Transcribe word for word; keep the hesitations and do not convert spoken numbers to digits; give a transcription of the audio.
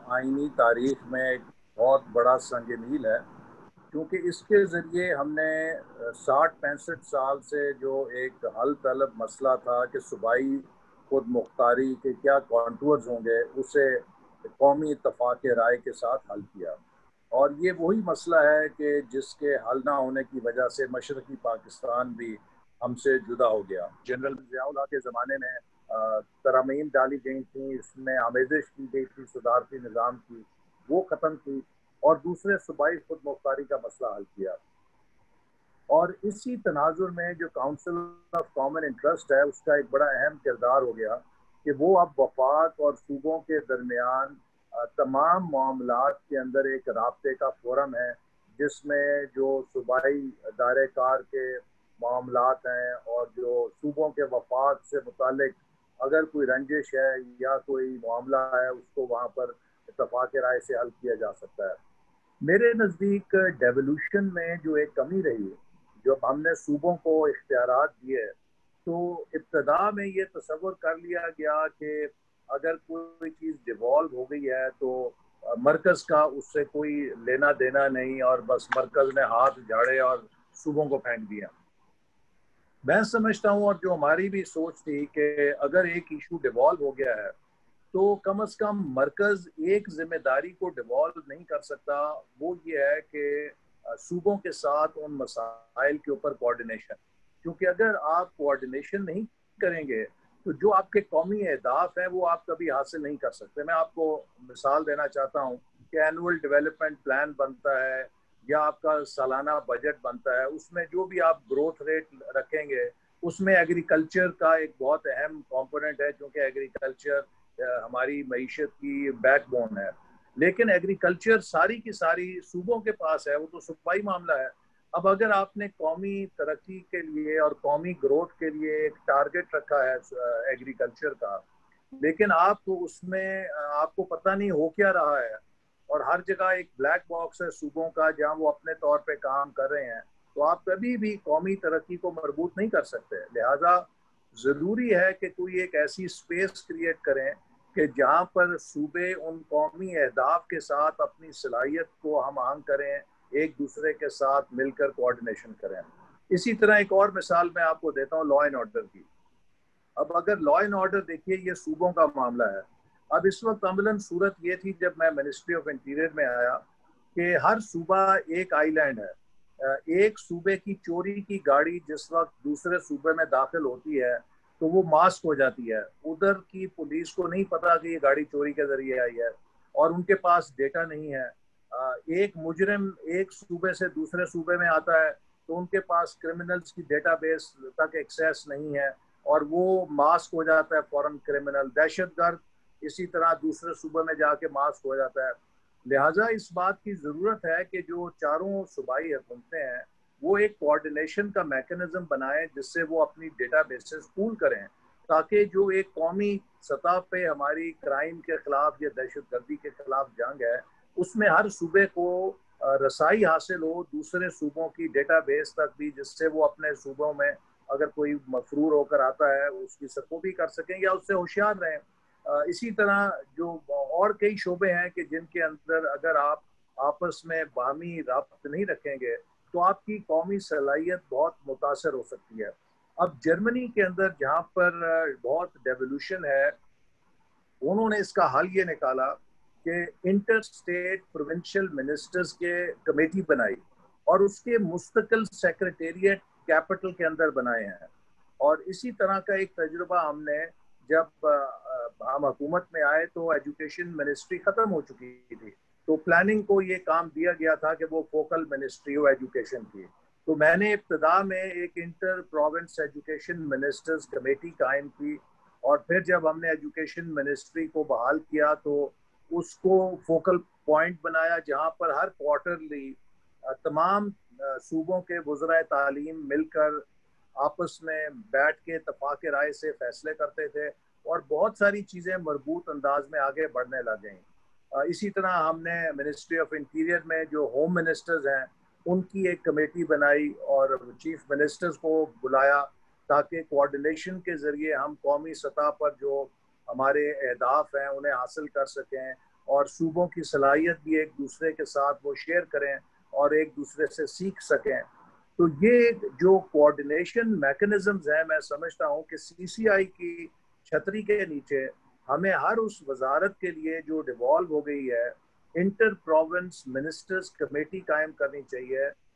آئینی تاریخ میں ایک بہت بڑا سنگ میل ہے، کیونکہ اس کے ذریعے ہم نے ساٹھ پینسٹھ سال سے جو ایک حل طلب مسئلہ تھا کہ صوبائی خود مختاری کے کیا کانٹورز ہوں گے، اسے قومی اتفاق رائے کے ساتھ حل کیا۔ اور یہ وہی مسئلہ ہے کہ جس کے حل نہ ہونے کی وجہ سے مشرقی پاکستان بھی ہم سے جدا ہو گیا۔ جنرل ضیاء اللہ کے زمانے میں ترامیم ڈالی گئی تھیں، اس میں آمیزش کی گئی تھی صدارتی نظام کی، وہ ختم کی اور دوسرے صوبائی خود مختاری کا مسئلہ حل کیا۔ اور اسی تناظر میں جو کاؤنسل آف کامن انٹرسٹ ہے، اس کا ایک بڑا اہم کردار ہو گیا کہ وہ اب وفاق اور صوبوں کے درمیان تمام معاملات کے اندر ایک رابطے کا فورم ہے، جس میں جو صوبائی دائرہ کار کے معاملات ہیں اور جو صوبوں کے وفاق سے متعلق اگر کوئی رنجش ہے یا کوئی معاملہ ہے، اس کو وہاں پر اتفاق رائے سے حل کیا جا سکتا ہے۔ میرے نزدیک ڈیولوشن میں جو ایک کمی رہی، جب ہم نے صوبوں کو اختیارات دیے تو ابتدا میں یہ تصور کر لیا گیا کہ اگر کوئی چیز ڈیوالو ہو گئی ہے تو مرکز کا اس سے کوئی لینا دینا نہیں، اور بس مرکز نے ہاتھ جھاڑے اور صوبوں کو پھینک دیا۔ میں سمجھتا ہوں، اور جو ہماری بھی سوچ تھی، کہ اگر ایک ایشو ڈیوالو ہو گیا ہے تو کم از کم مرکز ایک ذمہ داری کو ڈیوالو نہیں کر سکتا، وہ یہ ہے کہ صوبوں کے ساتھ ان مسائل کے اوپر کوارڈینیشن، کیونکہ اگر آپ کوارڈینیشن نہیں کریں گے تو جو آپ کے قومی اہداف ہیں وہ آپ کبھی حاصل نہیں کر سکتے۔ میں آپ کو مثال دینا چاہتا ہوں کہ اینول ڈیولپمنٹ پلان بنتا ہے یا آپ کا سالانہ بجٹ بنتا ہے، اس میں جو بھی آپ گروتھ ریٹ رکھیں گے اس میں ایگریکلچر کا ایک بہت اہم کمپوننٹ ہے، کیونکہ ایگریکلچر ہماری معیشت کی بیک بون ہے۔ لیکن ایگریکلچر ساری کی ساری صوبوں کے پاس ہے، وہ تو صوبائی معاملہ ہے۔ اب اگر آپ نے قومی ترقی کے لیے اور قومی گروتھ کے لیے ایک ٹارگٹ رکھا ہے ایگریکلچر کا، لیکن آپ کو اس میں آپ کو پتہ نہیں ہو کیا رہا ہے، اور ہر جگہ ایک بلیک باکس ہے صوبوں کا جہاں وہ اپنے طور پہ کام کر رہے ہیں، تو آپ کبھی بھی قومی ترقی کو مربوط نہیں کر سکتے۔ لہٰذا ضروری ہے کہ کوئی ایک ایسی سپیس کریٹ کریں کہ جہاں پر صوبے ان قومی اہداف کے ساتھ اپنی صلاحیت کو ہم آہنگ کریں، ایک دوسرے کے ساتھ مل کر کوارڈینیشن کریں۔ اسی طرح ایک اور مثال میں آپ کو دیتا ہوں لا اینڈ آرڈر کی۔ اب اگر لا اینڈ آرڈر دیکھیے، یہ صوبوں کا معاملہ ہے۔ اب اس وقت عملاً صورت یہ تھی جب میں منسٹری آف انٹیریئر میں آیا کہ ہر صوبہ ایک آئی لینڈ ہے۔ ایک صوبے کی چوری کی گاڑی جس وقت دوسرے صوبے میں داخل ہوتی ہے تو وہ ماسک ہو جاتی ہے، ادھر کی پولیس کو نہیں پتا کہ یہ گاڑی چوری کے ذریعے آئی ہے اور ان کے پاس ڈیٹا نہیں ہے۔ ایک مجرم ایک صوبے سے دوسرے صوبے میں آتا ہے تو ان کے پاس کرمنلز کی ڈیٹا بیس تک ایکسیس نہیں ہے اور وہ ماسک ہو جاتا ہے فوراً کرمنل۔ دہشت گرد اسی طرح دوسرے صوبے میں جا کے ماسک ہو جاتا ہے۔ لہٰذا اس بات کی ضرورت ہے کہ جو چاروں صوبائی حکومتیں ہیں وہ ایک کوارڈینیشن کا میکنزم بنائیں جس سے وہ اپنی ڈیٹا بیسز پول کریں، تاکہ جو ایک قومی سطح پہ ہماری کرائم کے خلاف یا دہشت گردی کے خلاف جنگ ہے، اس میں ہر صوبے کو رسائی حاصل ہو دوسرے صوبوں کی ڈیٹا بیس تک بھی، جس سے وہ اپنے صوبوں میں اگر کوئی مفرور ہو کر آتا ہے اس کی سرکوبی کر سکیں یا اس سے ہوشیار رہیں۔ اسی طرح جو اور کئی شعبے ہیں کہ جن کے اندر اگر آپ آپس میں باہمی رابط نہیں رکھیں گے تو آپ کی قومی صلاحیت بہت متاثر ہو سکتی ہے۔ اب جرمنی کے اندر جہاں پر بہت ڈیولوشن ہے، انہوں نے اس کا حل یہ نکالا کہ انٹر اسٹیٹ پروونشل منسٹرز کے کمیٹی بنائی اور اس کے مستقل سیکریٹریٹ کیپٹل کے اندر بنائے ہیں۔ اور اسی طرح کا ایک تجربہ ہم نے جب ہم حکومت میں آئے تو ایجوکیشن منسٹری ختم ہو چکی تھی، تو پلاننگ کو یہ کام دیا گیا تھا کہ وہ فوکل منسٹری ہو ایجوکیشن کی۔ تو میں نے ابتدا میں ایک inter province education ministers committee قائم کی، اور پھر جب ہم نے ایجوکیشن منسٹری کو بحال کیا تو اس کو فوکل پوائنٹ بنایا جہاں پر ہر کوارٹرلی تمام صوبوں کے وزرائے تعلیم مل کر آپس میں بیٹھ کے اتفاق رائے سے فیصلے کرتے تھے، اور بہت ساری چیزیں مربوط انداز میں آگے بڑھنے لگ گئیں۔ اسی طرح ہم نے منسٹری آف انٹیریئر میں جو ہوم منسٹرز ہیں ان کی ایک کمیٹی بنائی اور چیف منسٹرز کو بلایا تاکہ کوارڈینیشن کے ذریعے ہم قومی سطح پر جو ہمارے اہداف ہیں انہیں حاصل کر سکیں اور صوبوں کی صلاحیت بھی ایک دوسرے کے ساتھ وہ شیئر کریں اور ایک دوسرے سے سیکھ سکیں. تو یہ جو کوآرڈینیشن میکنزمز ہیں، میں سمجھتا ہوں کہ سی سی آئی کی چھتری کے نیچے ہمیں ہر اس وزارت کے لیے جو ڈیوالو ہو گئی ہے انٹر پروونس منسٹرز کمیٹی قائم کرنی چاہیے